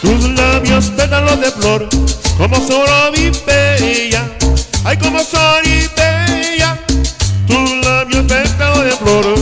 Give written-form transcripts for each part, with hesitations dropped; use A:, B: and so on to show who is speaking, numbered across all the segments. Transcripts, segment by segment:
A: Tus labios pétalos de flor, como son y bella, ay como son y bella, tus labios pétalos de flor.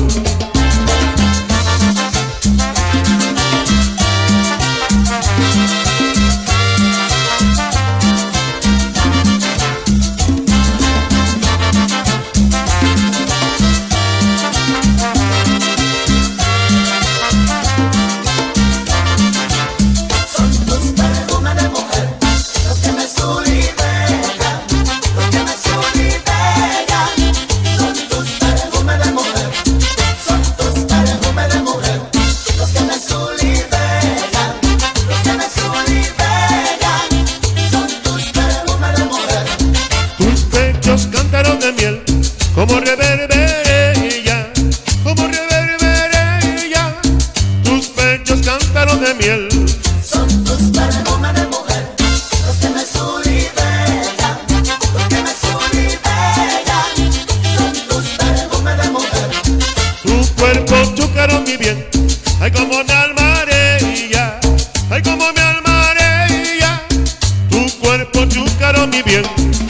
A: Cántaros de miel, como reverbera, como reverbera, tus pechos cántaros de miel.
B: Son tus perfumes de mujer, los que me sublimean, los que me sublimean. Son tus perfumes de mujer.
A: Tu cuerpo chúcaro mi bien, ay como mi alma ella, ay como mi alma ella. Tu cuerpo chúcaro mi bien.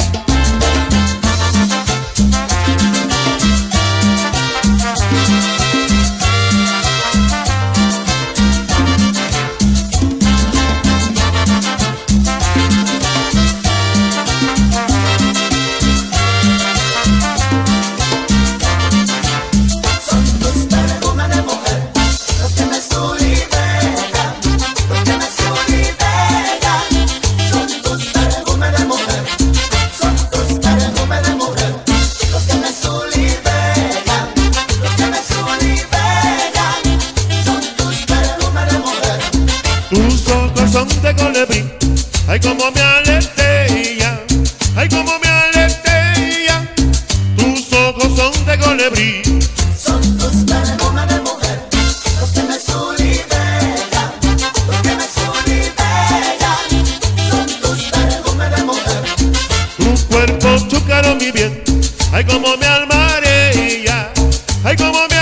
A: Tus ojos son de colibrí, ay como me aletea, ay como me aletea. Tus ojos son de colibrí.
B: Son tus perfumes de mujer, los que me sublimean, los que me sublimean. Son tus perfumes de mujer.
A: Tu cuerpo chúcaro mi bien, ay como mi alma ella, ay como mi